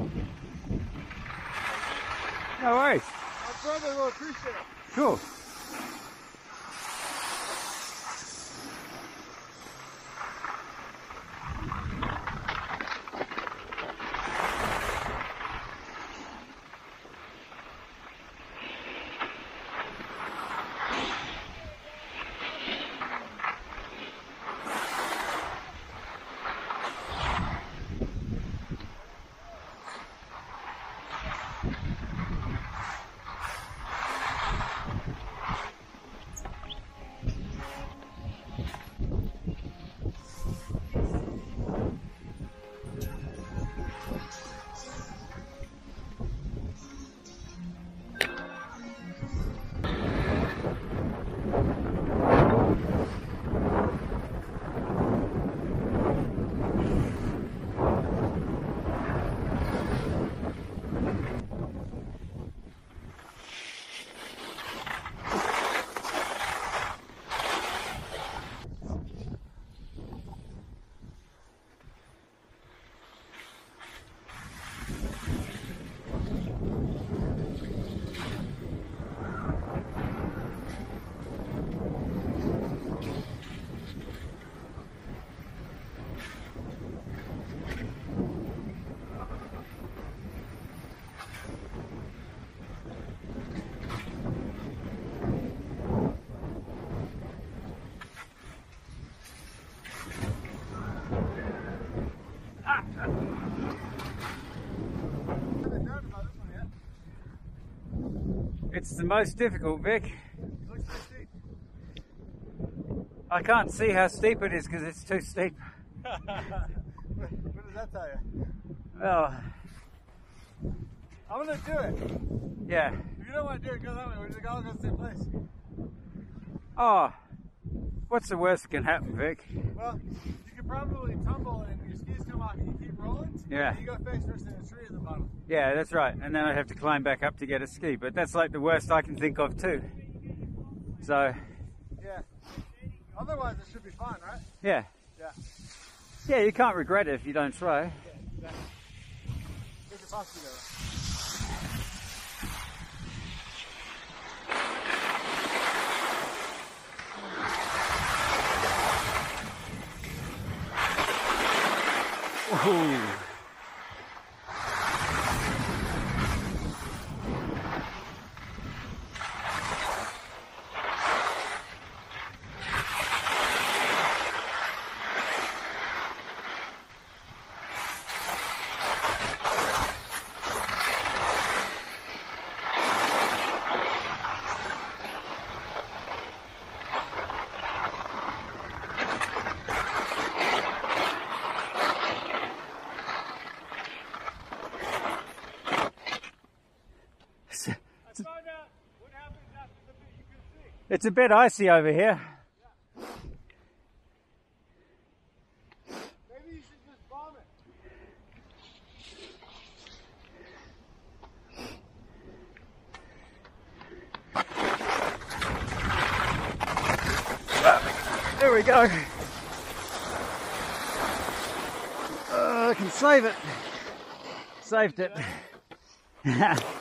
No worries. My brother will appreciate it. Cool. It's the most difficult, Vic. It looks so steep. I can't see how steep it is because it's too steep. What does that tell you? Well, I'm gonna do it. yeah. If you don't want to do it, go that way. We're just all going to the same place. Oh, what's the worst that can happen, Vic? Well, you could probably tumble and your skis come off and you keep rolling. Yeah. And you go face first in a tree at the bottom. Yeah, that's right. And then I'd have to climb back up to get a ski. But that's like the worst I can think of too. So, Yeah. Otherwise, it should be fun, right? yeah. Yeah. Yeah, you can't regret it if you don't try. Yeah, exactly. We could possibly go. Woohoo. I found out what happens after the bit you can see. It's a bit icy over here. Maybe you should just bomb it. There we go. I can save it. Saved it.